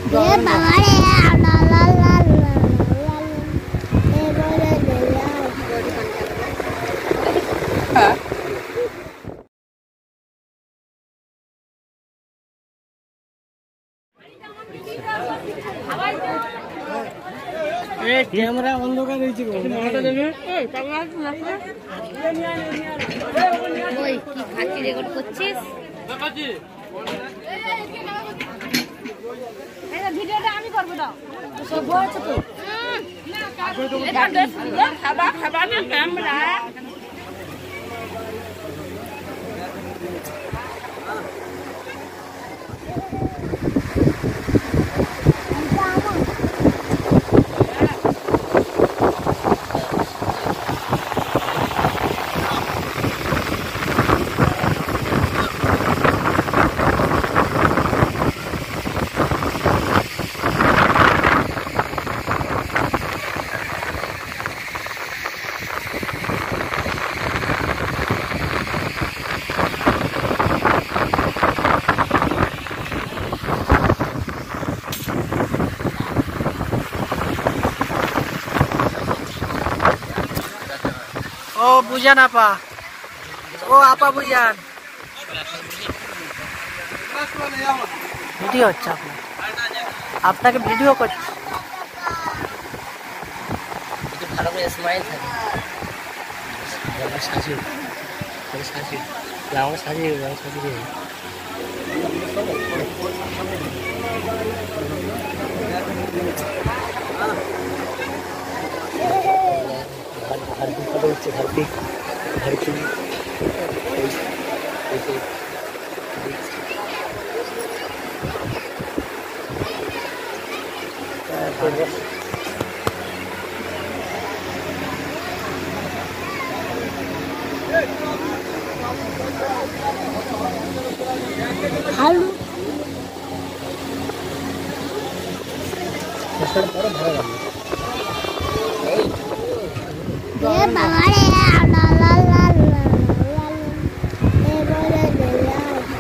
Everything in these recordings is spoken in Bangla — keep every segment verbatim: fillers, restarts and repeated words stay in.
ক্যামেরা অন্ধকার হয়েছে ওই কি খাচ্ছি রেকর্ড করছিস? ভিডিওটা আমি করবো দাও সব বলছো তো খাবার খাবার না ক্যামেরা ও বুঝান আপা, ও আপা বুঝান। ভিডিও হচ্ছে আপনার, আপনাকে ভিডিও করছে। ভালো করে স্মাইল থাকে, সাজিয়ে সাজিয়ে আমার সাজিয়ে সাজিয়ে हर दिन फोटो हচ্ছে घर पे घर की हेलो इसका बड़ा भाग है ये बाबारे ला ला ला ला ये बोले ले ला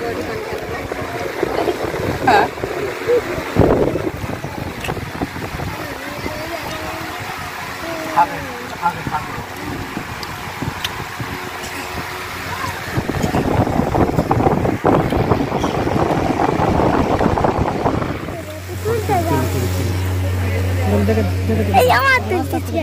हां आगे आगे आगे এই আমার তো দিচ্ছে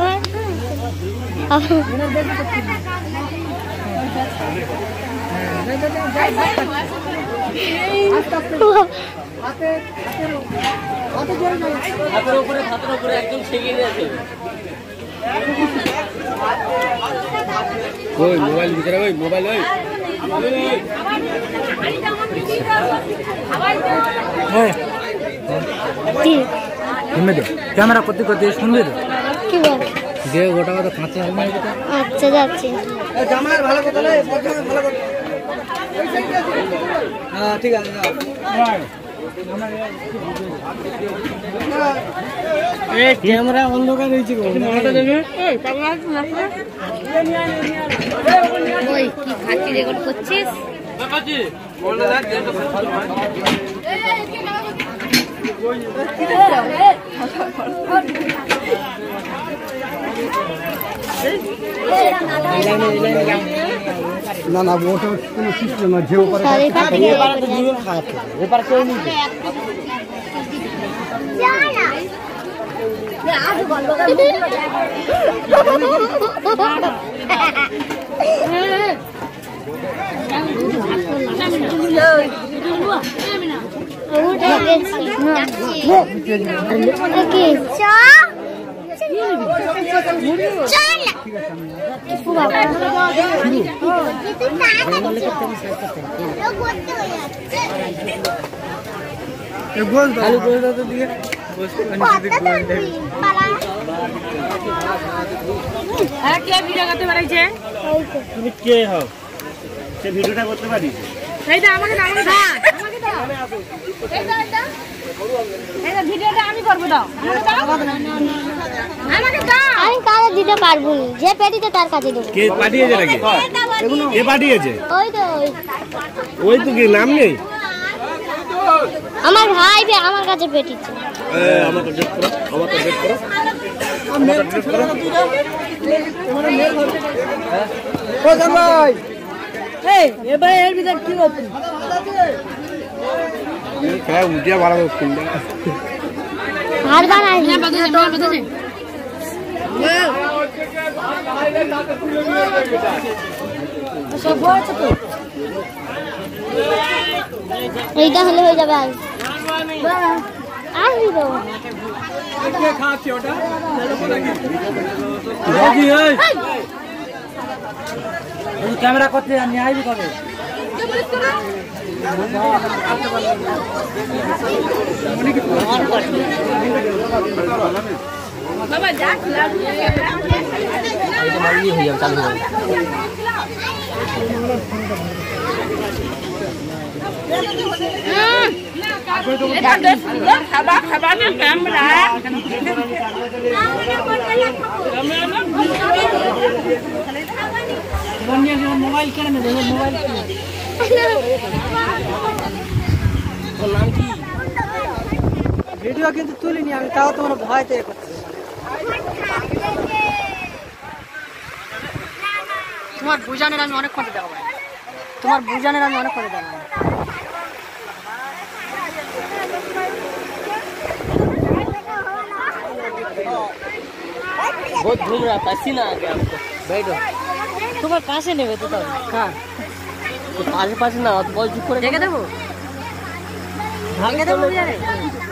হাতের উপরে হাতের উপরে একদম ছেড়ে দিয়েছে। ওই মোবাইল ভিতরে ওই মোবাইল ওই হ্যাঁ কি শুনবে তো ক্যামেরা করতে করতে শুনবে তো কি বল যে গোটা কথা কাঁচা হবে না। আচ্ছা যাচ্ছি জামার ভালো কথা না ভালো কথা। হ্যাঁ ঠিক আছে যাও। এই ক্যামেরা অন্ধকার হয়েছে গো মাথা দেবে। এই পাগলা না ওই কি খাচ্ছি রেকর্ড করছিস? বাবাজি বললে দেখ দেখো না না ওটা কোনো সিস্টেম না যে উপরে এবারে তো জীবন খারাপ এবারে কেউ নেই জানা আজ গল্প উঠে গেছি ওকে চা চল বাবা এ গোল খালি গোল দাও তো দিকে বসে নিচে গোল দেখ আর কে ভিডিও করতে পারছে? তুমি কে হও সে ভিডিওটা করতে পারিস? এইটা আমাকে দাও আমাকে দাও আমাকে দাও এইটা এইটা এইটা ভিডিওটা আমি করব দাও আমাকে দাও আমাকে দাও আমি কাজে দিতে পারবো না যে পেটিতে তার কাছে দেব। কে পাঠিয়েছে নাকি? কে পাঠিয়েছে? ওই তো ওই ওই তো কি নাম নেই? আমার ভাই বে আমার কাছে পেটিছে আমাকে ডেট করো আমাকে ডেট করো আমাকে ডেট করো ও জান ভাই এই এবারে এর ভিতর কি হচ্ছে এই খায় উঠিয়া ভালো করছিস হার বানাই না বাদে বাদে সব আছে তো এইটা হলে হয়ে যাবে আর আর দিব কে খাচ্ছে ওটা রাজি এই এই ক্যামেরা করতে জানি আইবি কবে বাবা যা লাগু এটা মারি হয়ে যাবে চালু হবে এটা দেখ খাবা খাবা না ক্যামেরা মোবাইল কেন নেবে মোবাইল ভিডিও কিন্তু তুলিনি আমি তাও তোমার ভয়তে করছি তোমার বুঝানের আমি অনেক কথা দেখাবো তোমার বুঝানের আমি অনেক কথা দেখাবো बहुत घूम रहा पसीना आ गया हमको बैठो তোমার কাছে নেবে তো তাও হ্যাঁ तो पास पास ना बहुत झुक कर দেখে দেবো ভাঙে দেবো বুঝানে